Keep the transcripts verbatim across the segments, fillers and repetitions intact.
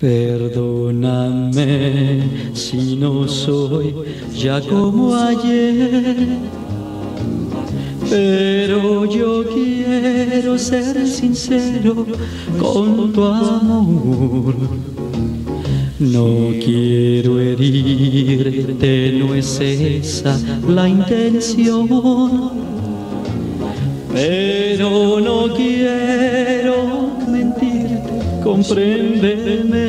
Perdóname si no soy ya como ayer, pero yo quiero ser sincero con tu amor. No quiero herirte, no es esa la intención, pero no quiero mentirte, compréndeme.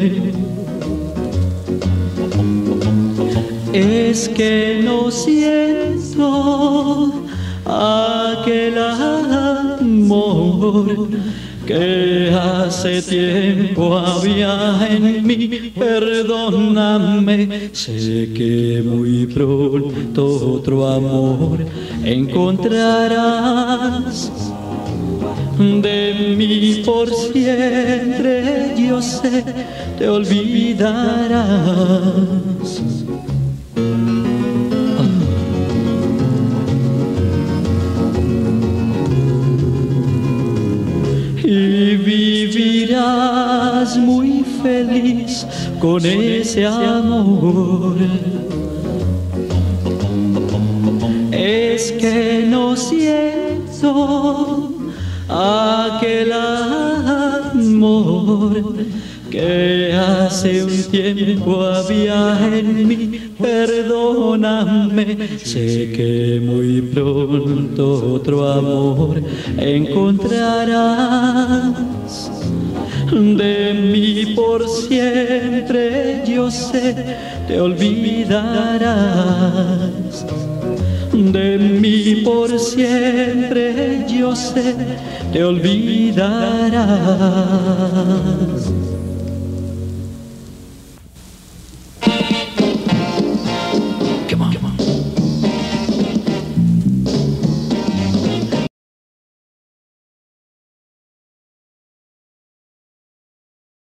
Es que no siento aquel amor que hace tiempo había en mí. Perdóname, sé que muy pronto otro amor encontrarás. De mí por siempre, yo sé, te olvidarás. Y vivirás muy feliz con ese amor. Es que no siento aquel amor que hace un tiempo había en mí. Perdóname, sé que muy pronto otro amor encontrarás. De mí por siempre, yo sé, te olvidarás. De mí por siempre, yo sé, te olvidarás.